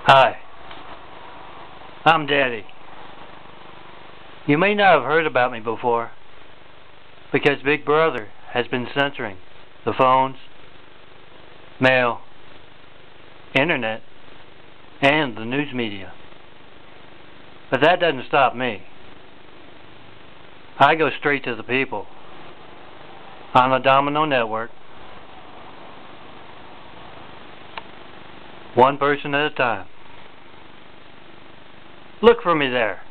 Hi, I'm Daddy. You may not have heard about me before because Big Brother has been censoring the phones, mail, internet, and the news media. But that doesn't stop me. I go straight to the people on the Domino network, one person at a time. Look for me there.